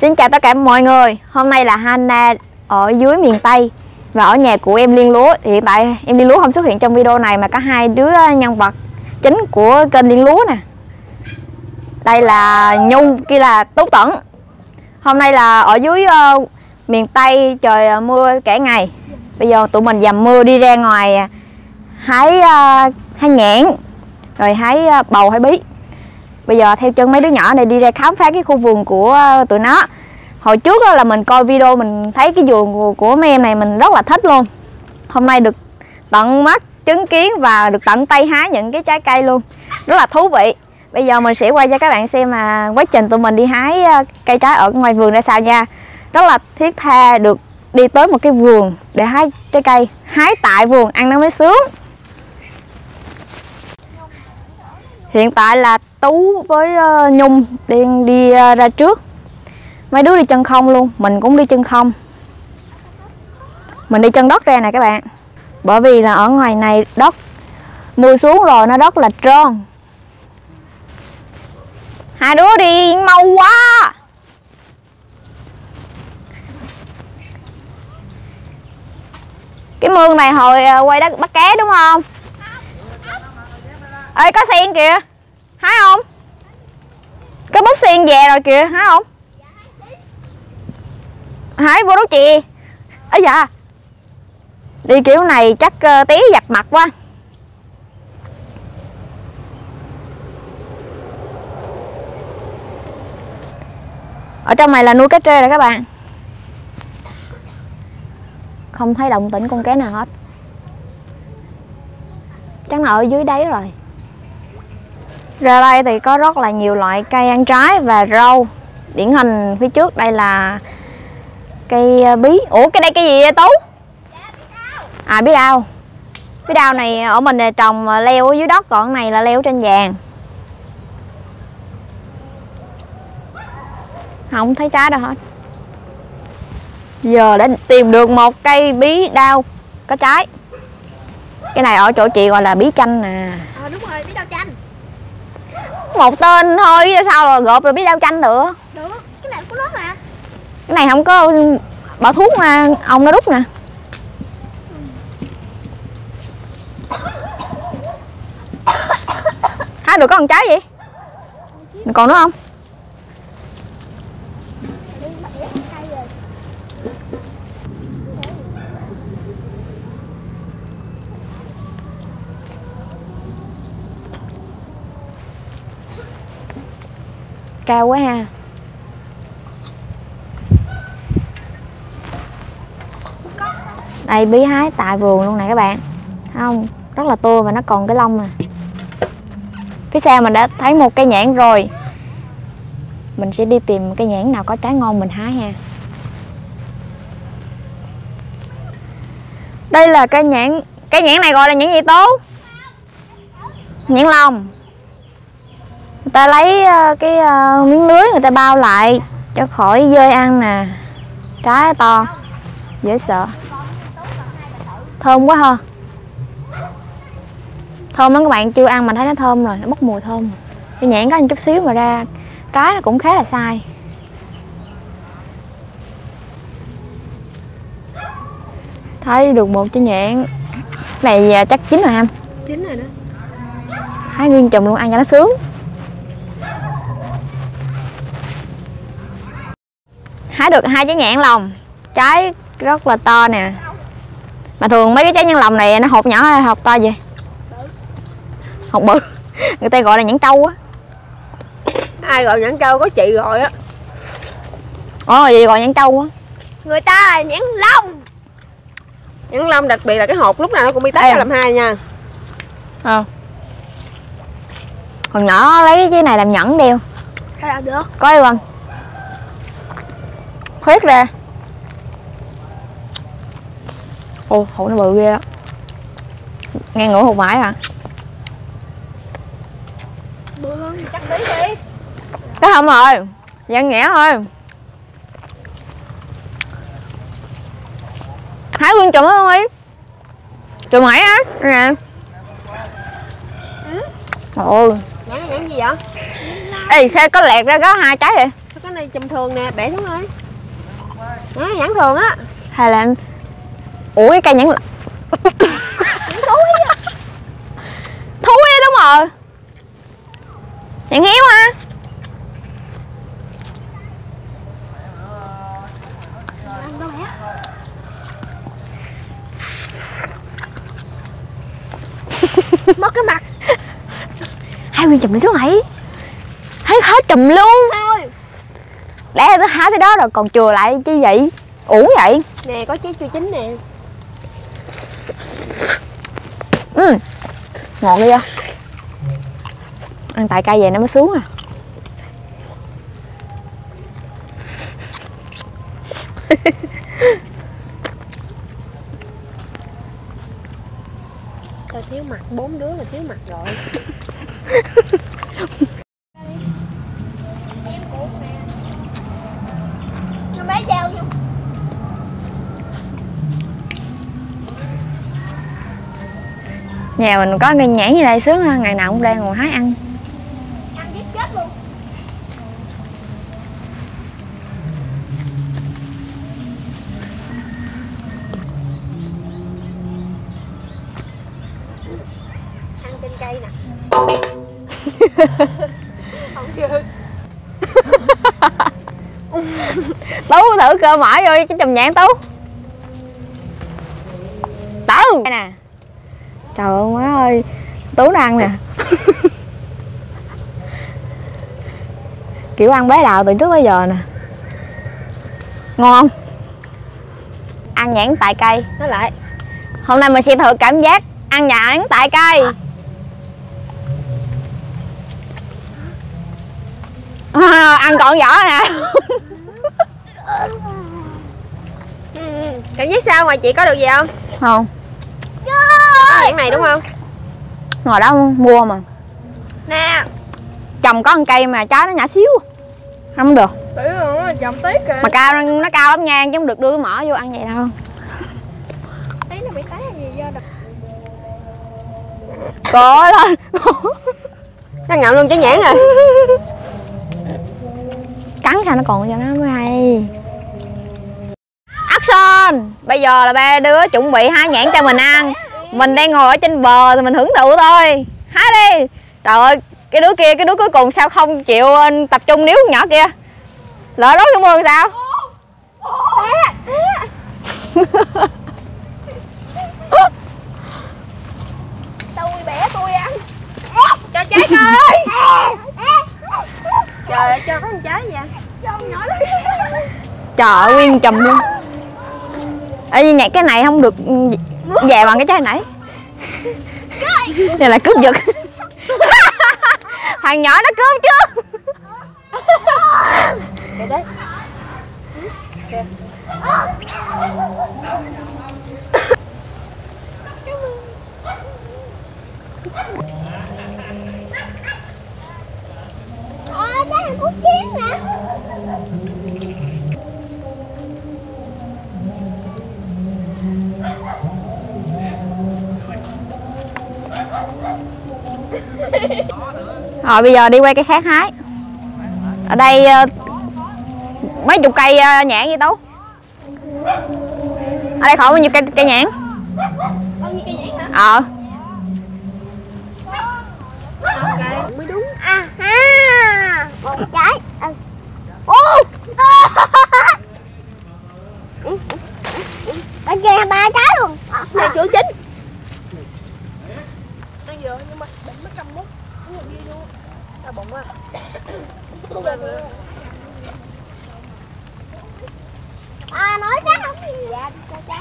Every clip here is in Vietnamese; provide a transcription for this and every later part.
Xin chào tất cả mọi người. Hôm nay là Hana ở dưới miền Tây và ở nhà của em Liên Lúa. Hiện tại em Liên Lúa không xuất hiện trong video này mà có hai đứa nhân vật chính của kênh Liên Lúa nè. Đây là Nhung, kia là Tú Tẩn. Hôm nay là ở dưới miền Tây trời mưa cả ngày. Bây giờ tụi mình dầm mưa đi ra ngoài hái nhãn, rồi hái bầu hái bí. Bây giờ theo chân mấy đứa nhỏ này đi ra khám phá cái khu vườn của tụi nó. Hồi trước là mình coi video mình thấy cái vườn của mấy em này mình rất là thích luôn. Hôm nay được tận mắt chứng kiến và được tận tay hái những cái trái cây luôn, rất là thú vị. Bây giờ mình sẽ quay cho các bạn xem mà quá trình tụi mình đi hái cây trái ở ngoài vườn ra sao nha. Rất là thiết tha được đi tới một cái vườn để hái trái cây, hái tại vườn ăn nó mới sướng. Hiện tại là Tú với Nhung đang đi ra trước. Mấy đứa đi chân không luôn, mình cũng đi chân không. Mình đi chân đất ra nè các bạn. Bởi vì là ở ngoài này đất mưa xuống rồi nó rất là trơn. Hai đứa đi mau quá. Cái mương này hồi quay đất bắt cá đúng không? Ê có xiên kìa. Hái không? Có bút xiên về rồi kìa, hái không? Hái vô đốt chì. Ấy dạ. Đi kiểu này chắc tí giặt mặt quá. Ở trong này là nuôi cá trê rồi các bạn. Không thấy động tĩnh con cá nào hết. Chắc là ở dưới đáy rồi. Ra đây thì có rất là nhiều loại cây ăn trái và rau. Điển hình phía trước đây là cây bí. Ủa cái đây cái gì vậy Tú? À bí đao. Bí đao này ở mình trồng leo ở dưới đất, còn này là leo trên vàng. Không thấy trái đâu hết. Giờ để tìm được một cây bí đao có trái. Cái này ở chỗ chị gọi là bí chanh nè. Đúng rồi, bí đao chanh. Một tên thôi sao là gộp rồi bí đao chanh được. Được, cái này của nó mà. Cái này không có bỏ thuốc mà ông nó đút nè. Hái được có con trái gì? Còn nữa không? Cao quá ha. Đây bí hái tại vườn luôn nè các bạn. Thấy không? Rất là tươi và nó còn cái lông nè. Phía sau mình đã thấy một cây nhãn rồi. Mình sẽ đi tìm cây nhãn nào có trái ngon mình hái ha. Đây là cây nhãn. Cây nhãn này gọi là nhãn gì Tú? Nhãn lồng. Người ta lấy cái miếng lưới người ta bao lại cho khỏi dơi ăn nè. Trái to dễ sợ. Thơm quá ha. Thơm lắm các bạn, chưa ăn mà thấy nó thơm rồi, nó bốc mùi thơm. Cái nhãn có một chút xíu mà ra trái nó cũng khá là sai. Thấy được một trái nhãn. Này chắc chín rồi em. Chín rồi đó. Hái nguyên chùm luôn ăn cho nó sướng. Hái được hai trái nhãn lồng. Trái rất là to nè. Mà thường mấy cái trái nhãn lồng này nó hột nhỏ hay hột to vậy? Hột bự. Người ta gọi là nhãn trâu á. Ai gọi nhãn trâu có chị gọi á. Ồ vậy gọi nhãn trâu á. Người ta là nhãn lông. Nhãn lông đặc biệt là cái hột lúc nào nó cũng bị tách ra làm hai nha. Còn nhỏ lấy cái này làm nhẫn đeo. Sao làm được? Có đi Vân. Khuyết ra. Ồ hột nó bự ghê á. Ngang ngửa hột vải à. Bự hơn thì chắc tí đi. Cái không rồi. Dạng nhẹ thôi. Hái nguyên chùm không đi. Chùm mãi á. Nè. Ôi. Nhãn gì vậy? Ê sao có lẹt ra có hai trái vậy? Sao này chùm thường nè, bẻ xuống thôi. Đó, nhãn thường á. Hay là anh... Ủa cái cây nhãn thúi đúng rồi. Nhãn héo ha. Mất cái mặt. Hai Nguyên chùm đi xuống hãy. Thấy hết chùm luôn. Thôi. Lẽ tôi hái tới đó rồi còn chừa lại chứ vậy. Uổng vậy. Nè có trái chua chín nè. Ngon ghê. Ăn tại cây vậy nó mới xuống à. Tao thiếu mặt, 4 đứa là thiếu mặt rồi. Nó bé dao vô. Nhà mình có cây nhãn như đây sướng ha, ngày nào cũng đang ngồi hái ăn. Ăn giết chết luôn. Ăn trên cây nè. Không chưa. Tú thử cơ mở vô cái chùm nhãn Tú. Tú nè. Trời ơi má ơi, Tú nó ăn nè. Kiểu ăn bé đào từ trước tới giờ nè. Ngon không? Ăn nhãn tại cây. Nói lại. Hôm nay mình sẽ thử cảm giác ăn nhãn tại cây. Ăn còn vỏ nè. Cảm giác sao ngoài chị có được gì không? Không. Nhãn này đúng không? Ngồi đó mua mà. Nè. Trồng có con cây mà trái nó nhỏ xíu. Không được. Trồng tí kìa. Mà cao nó cao lắm nha, chứ không được đưa mỏ vô ăn vậy đâu. Tí nó bị tái gì do đập. Có thôi. Nó ngậm luôn trái nhãn rồi. Cắn sao nó còn cho nó mới hay. Action. Bây giờ là ba đứa chuẩn bị hái nhãn cho mình ăn. Mình đang ngồi ở trên bờ thì mình hưởng thụ thôi. Hái đi. Trời ơi, cái đứa cuối cùng sao không chịu tập trung níu con nhỏ kia. Lỡ đốt vô mương sao? Tôi bẻ tôi ăn. Cho trái coi. Trời ơi, cho có con trái vậy. Cho con nhỏ đó. Trời ơi, nguyên chùm luôn. Ê, nhưng nhạc cái này không được về bằng cái trái nãy. Đây là cướp giật. Thằng nhỏ nó cướp chứ. Kìa đấy. Kìa. Trái này cút kiến nè. Rồi bây giờ đi quay cây khác hái. Ở đây mấy chục cây nhãn vậy Tú. Ở đây khỏi bao nhiêu cây nhãn. Bao nhiêu cây nhãn hả? Mới đúng. À ha. Một trái. Bên kia 3 trái luôn. Này chỗ chính. Nó vừa nhưng mà bệnh mất 100 mút. Nó đi luôn. Đau bụng á. Nói trái không gì. Dạ, cho trái.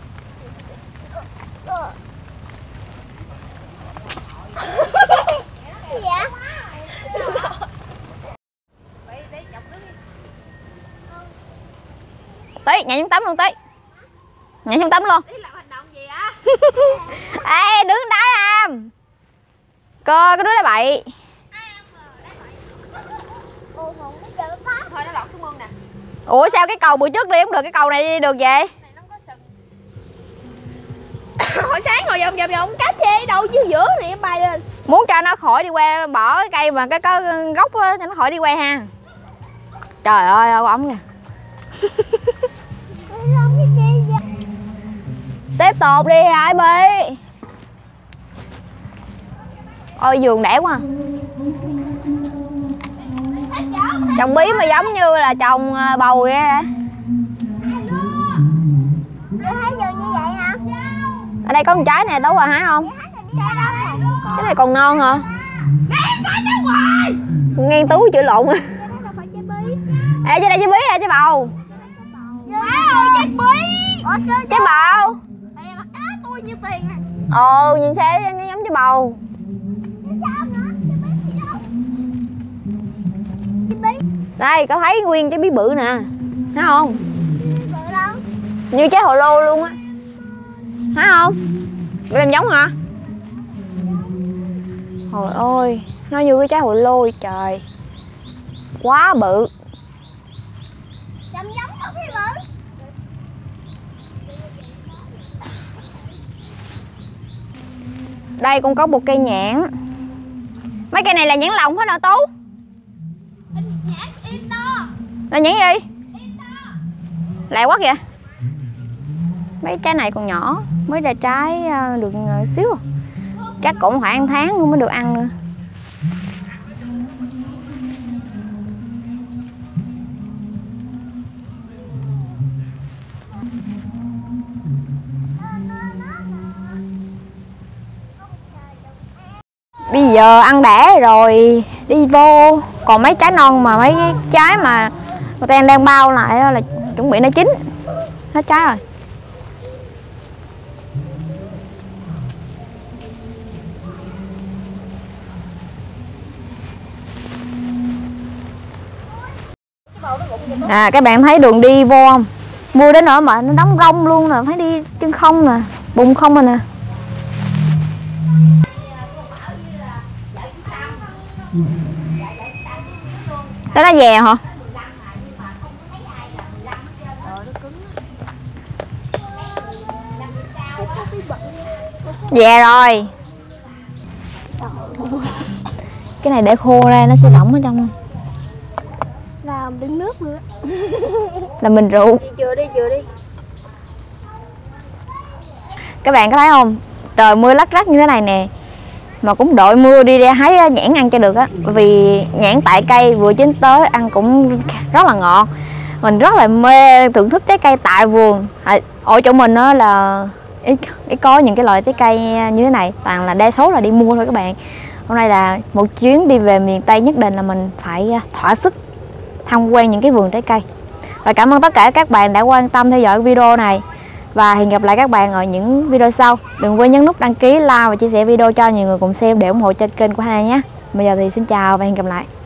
Dạ. Tí, nhảy xuống tắm luôn Tí. Nhảy xuống tắm luôn. Tí làm hành động gì á? Ê, đứng đá am. Cơ cái đứa đá bậy. Thôi nó lọt xuống mương nè. Ủa sao cái cầu bữa trước đi không được, cái cầu này đi được vậy? Hồi sáng ngồi vòng cá chê đâu dưới giữa này em bay lên. Muốn cho nó khỏi đi qua bỏ cái cây mà cái có gốc á, cho nó khỏi đi qua ha. Trời ơi, áo ống kìa. Tiếp tục đi Hải Bi. Ôi giường đẹp quá. Trồng bí mà giống như là trồng bầu vậy á. Thấy giường như vậy hả? Ở đây có một trái nè, Tú à hái không? Cái này còn non hả? Ngang Tú chửi lộn à. Ê, trên đây trái bí à, trái bầu. Trái bí. Trái bầu. Tôi như tiền à. Ồ, nhìn xe nó giống trái bầu. Đây, có thấy nguyên trái bí bự nè. Thấy không? Như trái hồ lô luôn á. Thấy không? Bị làm giống hả? Trời ơi, nó như cái trái hồ lô vậy trời. Quá bự. Giống không thấy bự. Đây cũng có một cây nhãn. Mấy cây này là nhãn lồng hết hả Tú? Nhãn Inter. Là nhãn gì? Lẹ quá kìa. Mấy trái này còn nhỏ, mới ra trái được xíu. Chắc cũng khoảng tháng luôn mới được ăn nữa. Bây giờ ăn đã rồi đi vô. Còn mấy trái non mà mấy trái mà người ta đang bao lại là chuẩn bị nó chín. Hết trái rồi. À, các bạn thấy đường đi vô không? Mưa đến nỗi mà nó đóng rông luôn nè, phải đi chân không nè, bùn không rồi nè. Đó nó dè hả? Dè rồi. Cái này để khô ra nó sẽ đọng ở trong. Làm đứng nước nữa. Là mình rượu. Chừa đi. Các bạn có thấy không? Trời mưa lắc rắc như thế này nè. Mà cũng đội mưa đi ra hái nhãn ăn cho được á. Bởi vì nhãn tại cây vừa chín tới ăn cũng rất là ngọt. Mình rất là mê thưởng thức trái cây tại vườn. Ở chỗ mình á là ít có những cái loại trái cây như thế này. Toàn là đa số là đi mua thôi các bạn. Hôm nay là một chuyến đi về miền Tây, nhất định là mình phải thỏa sức tham quan những cái vườn trái cây. Và cảm ơn tất cả các bạn đã quan tâm theo dõi video này. Và hẹn gặp lại các bạn ở những video sau. Đừng quên nhấn nút đăng ký, like và chia sẻ video cho nhiều người cùng xem để ủng hộ cho kênh của Hana nhé. Bây giờ thì xin chào và hẹn gặp lại.